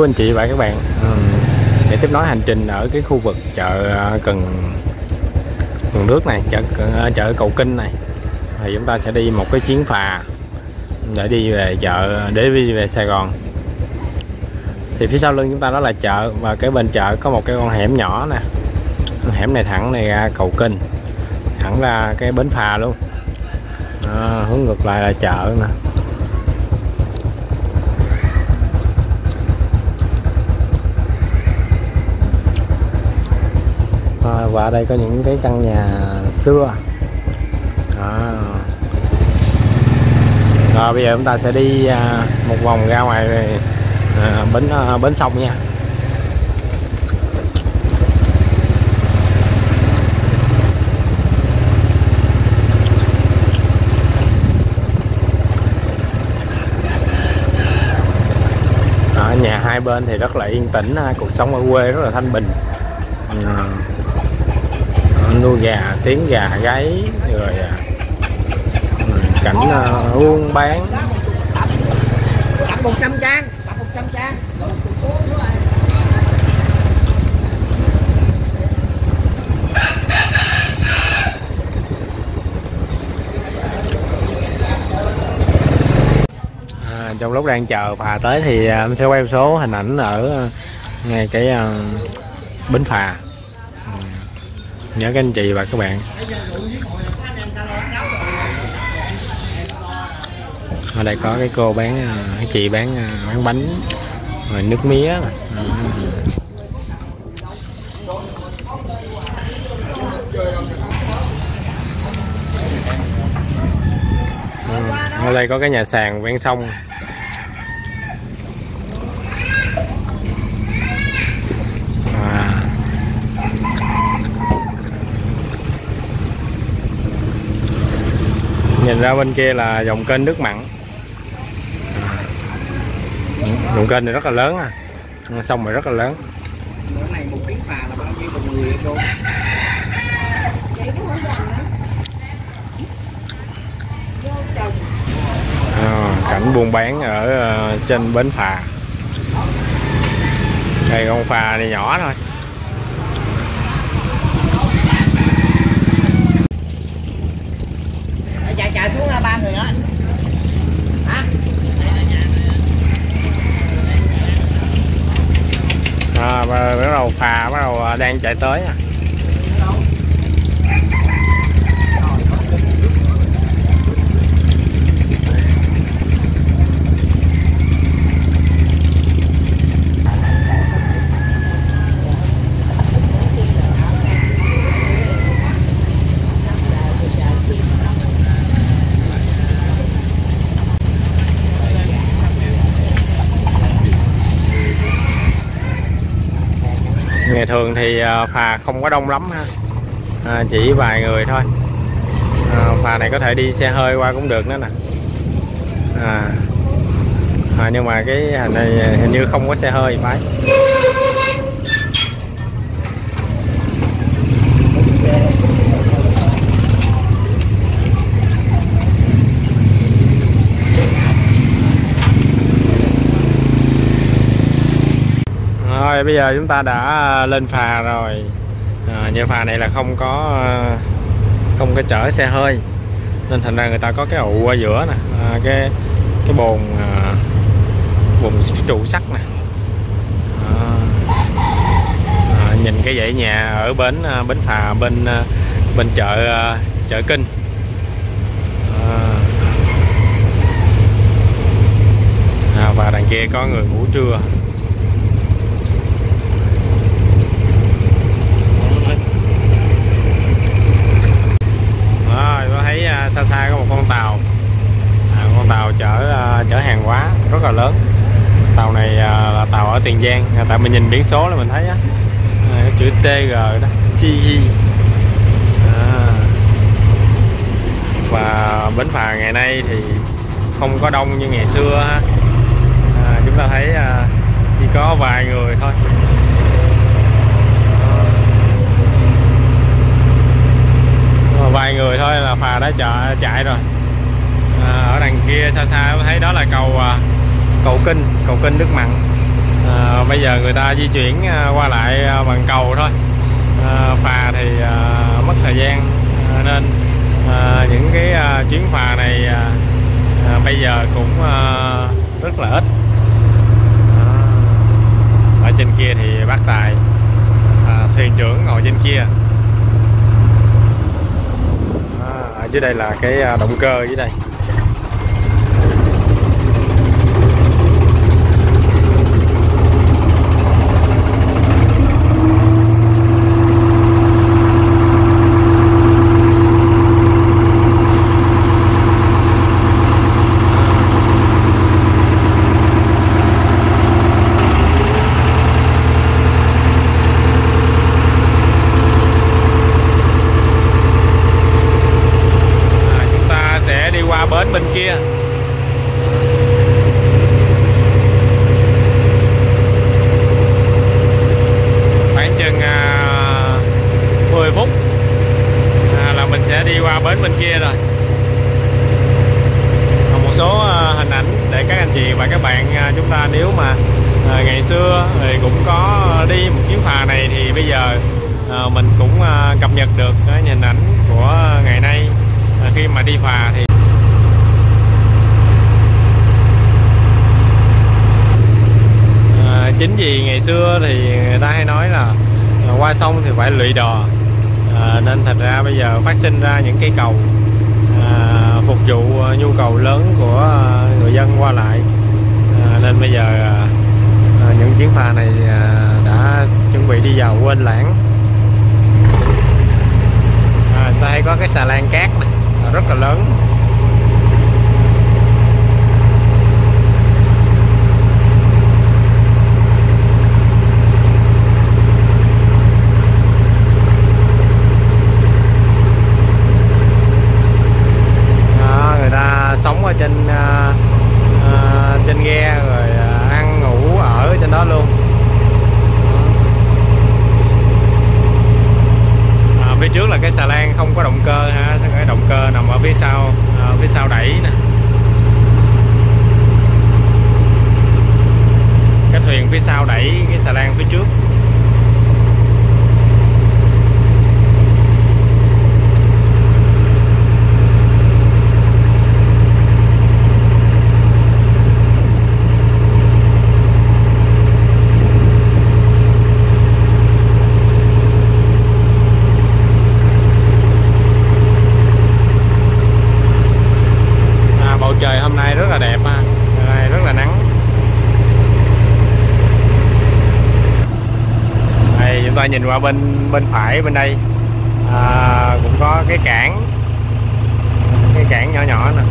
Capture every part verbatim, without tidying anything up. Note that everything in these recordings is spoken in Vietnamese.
anh chị và các bạn, để tiếp nối hành trình ở cái khu vực chợ Cần Cần Đước này, chợ chợ Cầu Kinh này, thì chúng ta sẽ đi một cái chuyến phà để đi về chợ, để đi về Sài Gòn. Thì phía sau lưng chúng ta đó là chợ, và cái bên chợ có một cái con hẻm nhỏ nè, hẻm này thẳng này ra Cầu Kinh, thẳng ra cái bến phà luôn. À, hướng ngược lại là chợ nè. À, và ở đây có những cái căn nhà xưa. À. Rồi bây giờ chúng ta sẽ đi à, một vòng ra ngoài à, bến à, bến sông nha. À, nhà hai bên thì rất là yên tĩnh, cuộc sống ở quê rất là thanh bình. À, nuôi gà, tiếng gà gáy, rồi cảnh uh, buôn bán. Tập một trăm trang, tập một trăm trang. À, trong lúc đang chờ phà tới thì anh sẽ quay một số hình ảnh ở ngay cái uh, bến phà. Nhớ các anh chị và các bạn. Ở đây có cái cô bán, cái chị bán bán bánh rồi nước mía. Ừ. Ở đây có cái nhà sàn ven sông. Nhìn ra bên kia là dòng kênh nước mặn. Dòng kênh này rất là lớn, à sông này rất là lớn. Bữa này một chuyến phà là bao nhiêu một người vậy cô? À, cảnh buôn bán ở uh, trên bến phà. Đây con phà này nhỏ thôi. Chạy chạy xuống ba người nữa. Hả? À, bắt đầu phà bắt đầu đang chạy tới. À. Ngày thường thì phà không có đông lắm ha, à, chỉ vài người thôi. À, phà này có thể đi xe hơi qua cũng được nữa nè. À, à, nhưng mà cái hình này hình như không có xe hơi phải. Rồi bây giờ chúng ta đã lên phà rồi. À, nhưng phà này là không có không có chở xe hơi, nên thành ra người ta có cái ụ ở giữa nè, à, cái cái bồn à, bồn trụ sắt nè. À, à, nhìn cái dãy nhà ở bến bến phà bên bên chợ chợ Kinh. À, à, và đằng kia có người ngủ trưa. Rồi tôi thấy uh, xa xa có một con tàu, à, con tàu chở uh, chở hàng hóa rất là lớn. Tàu này uh, là tàu ở Tiền Giang, à, tại mình nhìn biển số là mình thấy á, à, chữ tê giê đó, tê giê. À. Và bến phà ngày nay thì không có đông như ngày xưa ha. À, chúng ta thấy uh, chỉ có vài người thôi. Vài người thôi là phà đã chạy, chạy rồi. À, ở đằng kia xa xa thấy đó là cầu cầu Kinh, cầu Kinh nước mặn. À, bây giờ người ta di chuyển à, qua lại à, bằng cầu thôi. À, phà thì à, mất thời gian, à, nên à, những cái à, chuyến phà này à, à, bây giờ cũng à, rất là ít. À, ở trên kia thì bác Tài, à, thuyền trưởng ngồi trên kia. À, ở dưới đây là cái à, động cơ dưới đây. Bến bên kia. Khoảng chừng à, mười phút à, là mình sẽ đi qua bến bên kia rồi. Còn một số à, hình ảnh để các anh chị và các bạn à, chúng ta nếu mà à, ngày xưa thì cũng có đi một chuyến phà này thì bây giờ à, mình cũng à, cập nhật được cái hình ảnh của ngày nay à, khi mà đi phà thì chính vì ngày xưa thì người ta hay nói là qua sông thì phải lụy đò, à, nên thật ra bây giờ phát sinh ra những cây cầu à, phục vụ nhu cầu lớn của người dân qua lại, à, nên bây giờ à, những chuyến phà này à, đã chuẩn bị đi vào quên lãng. À, ta hay có cái xà lan cát này rất là lớn. Sống ở trên uh, uh, trên ghe rồi uh, ăn ngủ ở trên đó luôn. À, phía trước là cái xà lan không có động cơ ha, cái động cơ nằm ở phía sau, uh, phía sau đẩy nè. Cái thuyền phía sau đẩy cái xà lan phía trước. Trời hôm nay rất là đẹp ha, hôm nay rất là nắng. Đây chúng ta nhìn qua bên bên phải bên đây à, cũng có cái cảng, cái cảng nhỏ nhỏ nè.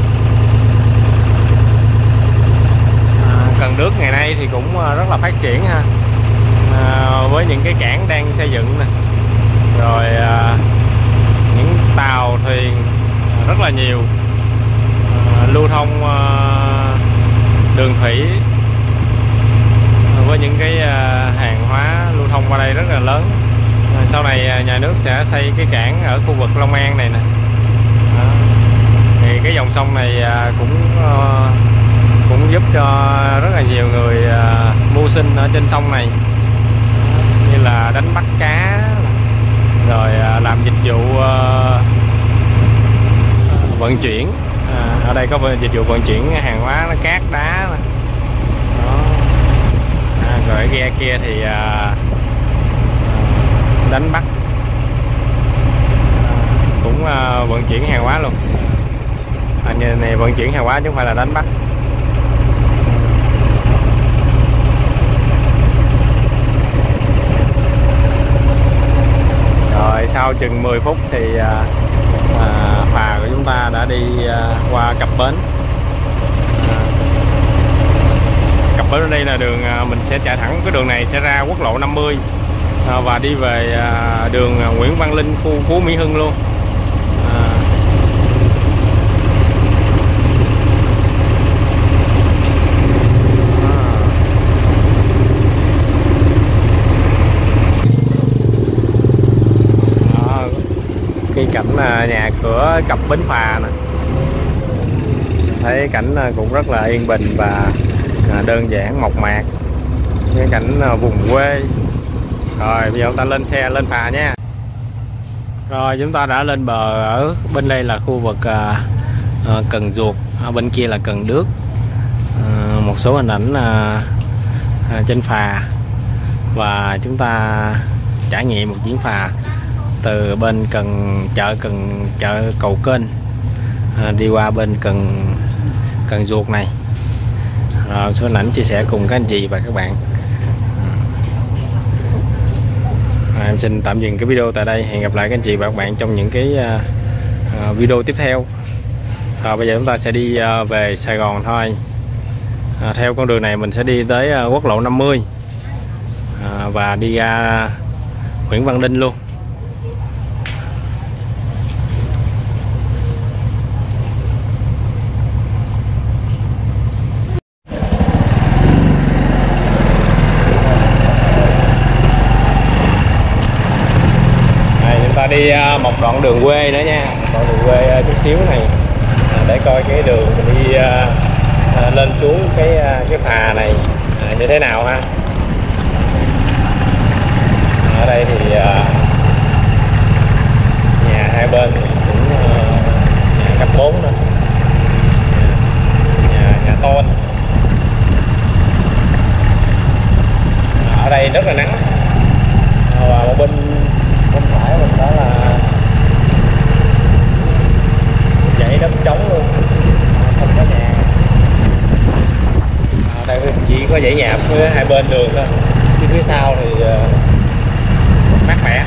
À, Cần Đước ngày nay thì cũng rất là phát triển ha, à, với những cái cảng đang xây dựng nè, rồi à, những tàu thuyền rất là nhiều. Lưu thông uh, đường thủy với những cái uh, hàng hóa lưu thông qua đây rất là lớn. Uh, sau này uh, nhà nước sẽ xây cái cảng ở khu vực Long An này nè. Uh, thì cái dòng sông này uh, cũng uh, cũng giúp cho rất là nhiều người uh, mưu sinh ở trên sông này, uh, như là đánh bắt cá, rồi uh, làm dịch vụ uh, vận chuyển. À, ở đây có dịch vụ vận chuyển hàng hóa, nó cát đá đó. À, rồi ở ghe kia thì à, đánh bắt, à, cũng à, vận chuyển hàng hóa luôn. À, như này vận chuyển hàng hóa chứ không phải là đánh bắt. Rồi sau chừng mười phút thì à, à, phà của chúng ta đã đi à, qua cập bến. À, cập bến ở đây là đường à, mình sẽ chạy thẳng cái đường này sẽ ra quốc lộ năm mươi à, và đi về à, đường Nguyễn Văn Linh, khu Phú Mỹ Hưng luôn. À, cái cảnh nhà cửa cập bến phà nè, thấy cảnh cũng rất là yên bình và đơn giản mộc mạc. cái cảnh vùng quê. Rồi bây giờ chúng ta lên xe lên phà nha. Rồi chúng ta đã lên bờ. Ở bên đây là khu vực à, à, Cần Duộc, ở bên kia là Cần Đước. À, một số hình ảnh à, à, trên phà, và chúng ta trải nghiệm một chuyến phà từ bên Cần chợ Cần chợ Cầu Kênh à, đi qua bên Cần Cần Duộc này. Rồi số hình ảnh chia sẻ cùng các anh chị và các bạn. À, em xin tạm dừng cái video tại đây. Hẹn gặp lại các anh chị và các bạn trong những cái uh, video tiếp theo. Rồi bây giờ chúng ta sẽ đi uh, về Sài Gòn thôi. À, theo con đường này mình sẽ đi tới uh, quốc lộ năm mươi à, và đi ra Nguyễn Văn Đinh luôn. Đi một đoạn đường quê nữa nha, đoạn đường quê chút xíu này để coi cái đường mình đi lên xuống cái cái phà này như thế nào ha. Ở đây thì nhà hai bên cũng nhà cấp bốn nữa, nhà nhà tôn. Ở đây rất là nắng, và một bên bên phải mình đó là dãy đất trống luôn, không có nhà. Ở đây chỉ có dãy nhà phía hai bên đường thôi, chứ phía sau thì uh, mát mẻ.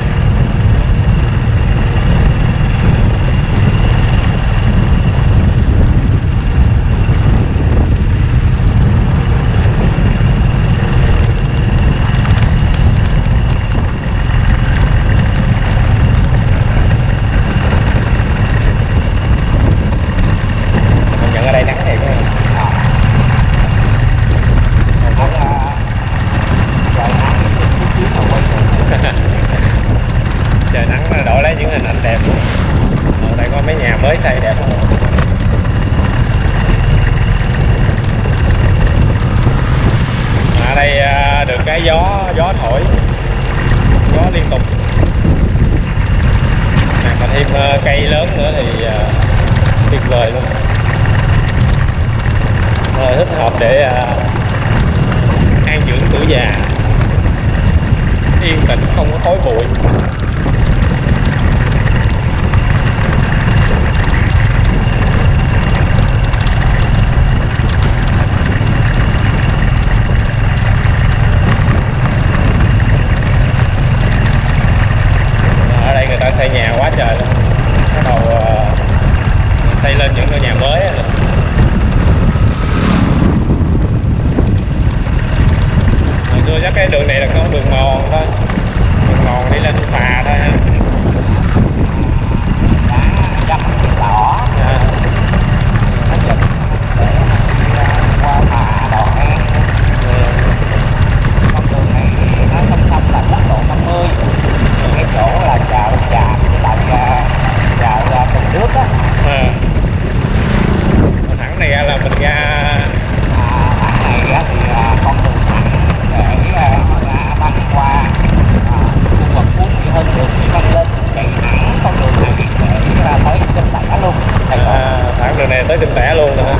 Trời nắng nó đổi lấy những hình ảnh đẹp. Ở đây có mấy nhà mới xây đẹp không? Ở đây được cái gió gió thổi, gió liên tục. Mà thêm cây lớn nữa thì tuyệt vời luôn. Rồi thích hợp để an dưỡng tuổi già, yên tĩnh không có khói bụi. Ở đây người ta xây nhà quá trời luôn, bắt đầu uh, xây lên những ngôi nhà mới rồi. Hồi xưa chắc cái đường này là con đường mòn thôi, đường mòn đi lên phà thôi ha. Dắt đỏ qua phà đò ngang. Con đường này nó song song là quốc lộ năm mươi, cái chỗ là chợ Tràm với lại chợ Cần Đước á. À. Thẳng này ra là mình ra à, thẳng này á thì con đường thẳng để băng qua khu vực Phú Mỹ Hưng, đường Nguyễn Văn Linh, chạy thẳng con đường này để tới Kinh Tẻ luôn. À, thẳng đường này tới Kinh Tẻ luôn nữa.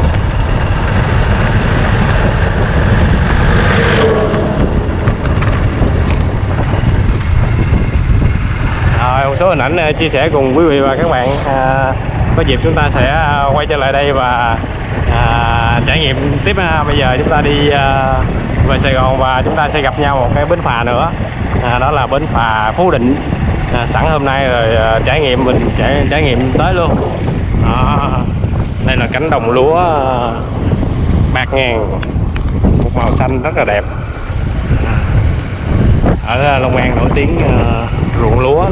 Rồi một số hình ảnh chia sẻ cùng quý vị và các bạn. À, có dịp chúng ta sẽ quay trở lại đây và à, trải nghiệm tiếp. Bây giờ chúng ta đi à, về Sài Gòn và chúng ta sẽ gặp nhau một cái bến phà nữa, à, đó là bến phà Phú Định. À, sẵn hôm nay rồi à, trải nghiệm mình trải, trải nghiệm tới luôn. Đó, đây là cánh đồng lúa à, bạc ngàn, một màu xanh rất là đẹp. Ở Long An nổi tiếng à, ruộng lúa.